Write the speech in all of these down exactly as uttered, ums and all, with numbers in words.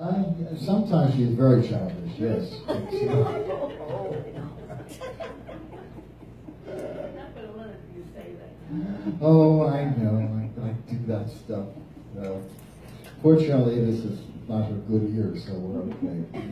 I, sometimes she's very childish, yes. Oh, I know. I, I do that stuff. Uh, fortunately, this is not her good ear, so we're okay.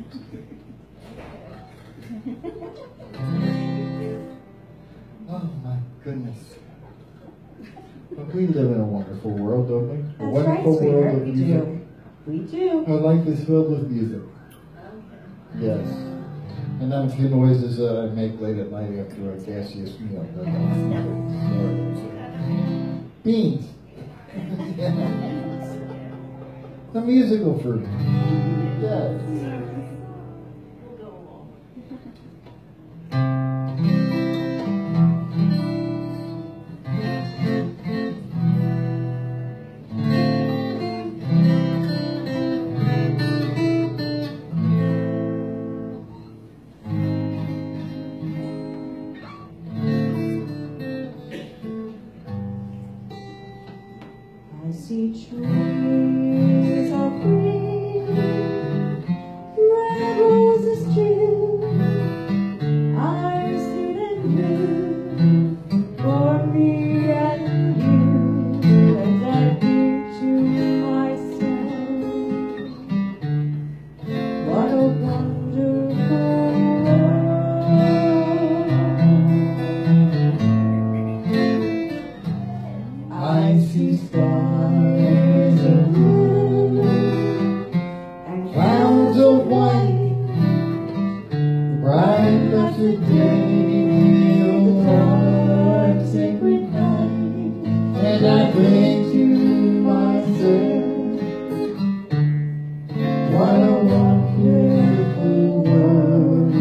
Oh, my goodness. But we live in a wonderful world, don't we? A That's wonderful right, world of we music. do. We do. Our life is filled with music. Yes. And then a few noises that I make late at night after a gaseous meal. Beans. Yes. The musical fruit. Yes. I see trees of green, red roses too, ours hidden blue, for me and you, and I think to myself, what a wonderful world. I see stars of blue and clouds of white, bright blessed day, O Lord, sacred night, and I think to myself, what a wonderful world.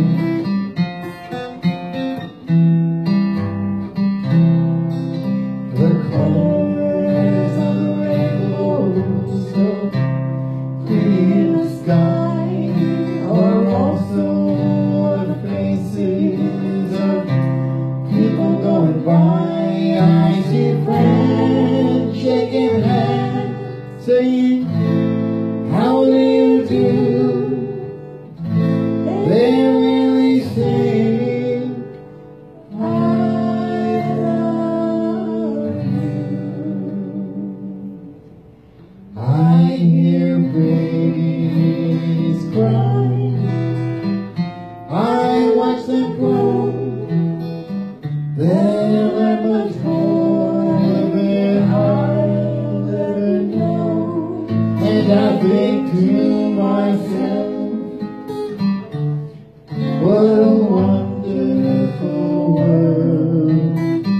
The colors of the rainbow, so pretty in the sky, are also the faces of people going by. I see friends shaking hands, saying, how do you do? They're really saying, I love you. I hear babies cry, I watch them grow, they'll learn much more than I'll ever know, and I think to myself, what a wonderful world.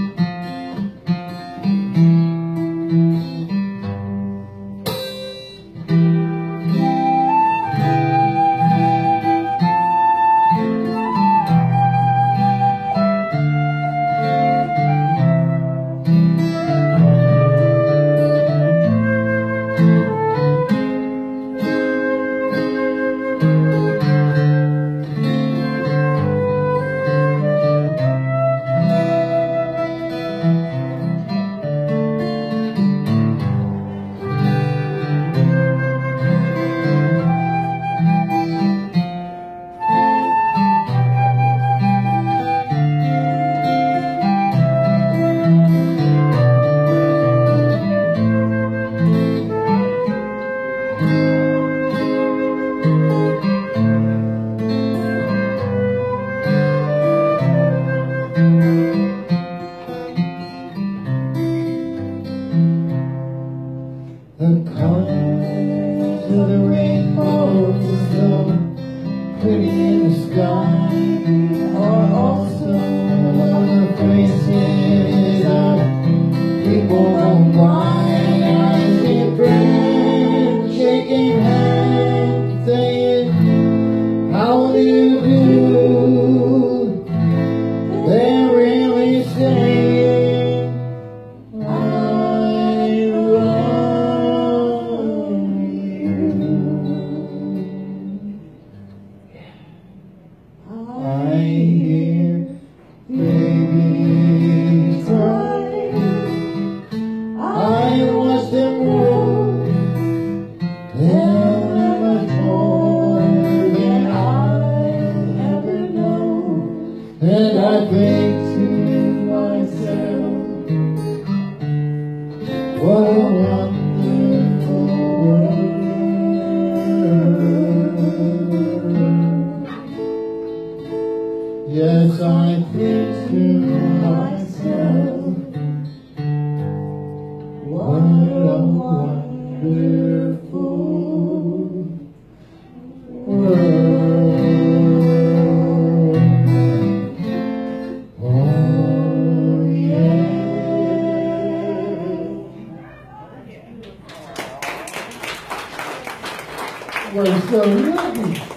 The colors of the rainbow, so pretty in the sky, are also the faces of people going by. I see friends shaking hands, saying, how do you do? They're really saying, I love I hear babies cry, I wonderful world. Oh yeah. We're so lucky.